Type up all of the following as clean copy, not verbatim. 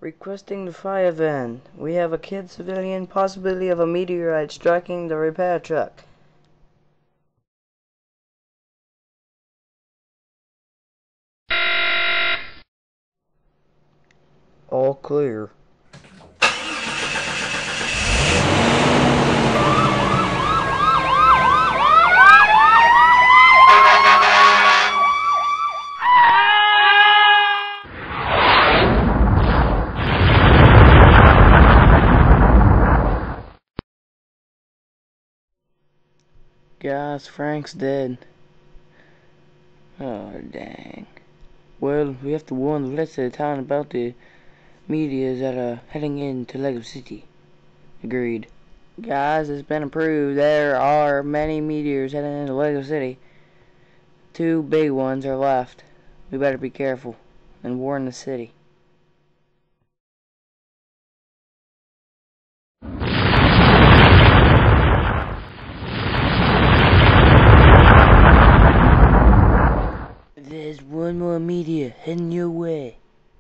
Requesting the fire van. We have a kid civilian, possibility of a meteorite striking the repair truck. All clear. Guys, Frank's dead. Oh, dang. Well, we have to warn the rest of the town about the meteors that are heading into Lego City. Agreed. Guys, it's been approved. There are many meteors heading into Lego City. 2 big ones are left. We better be careful and warn the city. There's one more meteor heading your way.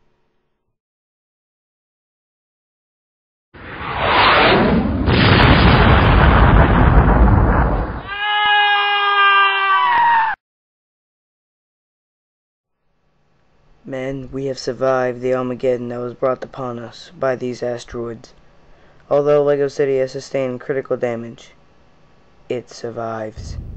Men, we have survived the Armageddon that was brought upon us by these asteroids. Although Lego City has sustained critical damage, it survives.